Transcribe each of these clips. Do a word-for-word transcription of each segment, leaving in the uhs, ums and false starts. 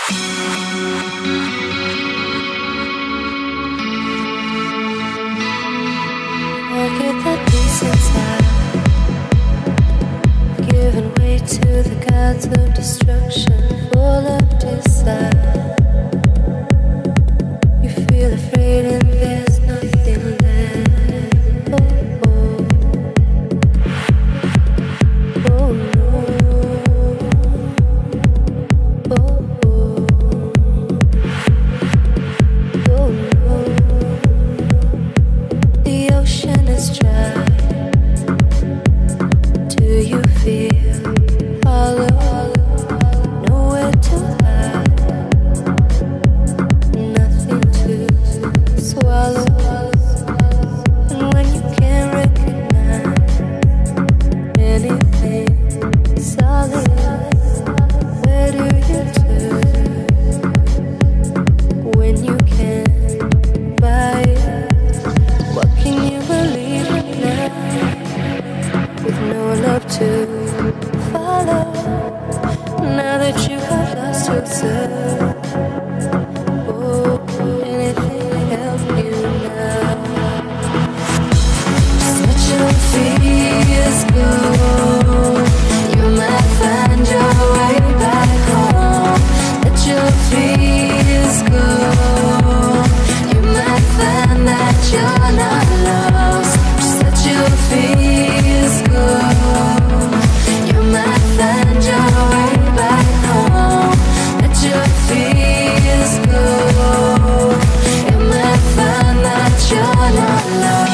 Forget that peace inside, giving way to the gods of destruction, full of desire. You feel afraid and there's nothing left. Oh, oh. Oh no. Oh, oh. Oh no. The ocean is dry. Do you feel hollow? Nowhere to hide, nothing to swallow. And when you can't recognize anything solid, where do you turn when you can't buy it? What can you believe in now, with no love to follow? Now that you have lost yourself, oh, anything help you now? Just let your fears go. You might find your way back home. Let your fears go. You might find that you're not lost. Just let your fears go. You might find your way back home. Let your fears go. You might find that you're not lost.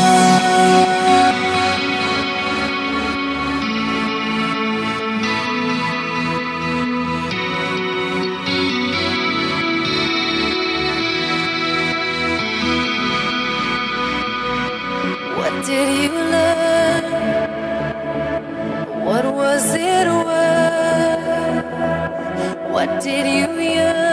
What did you learn? What was it worth? What did you yearn?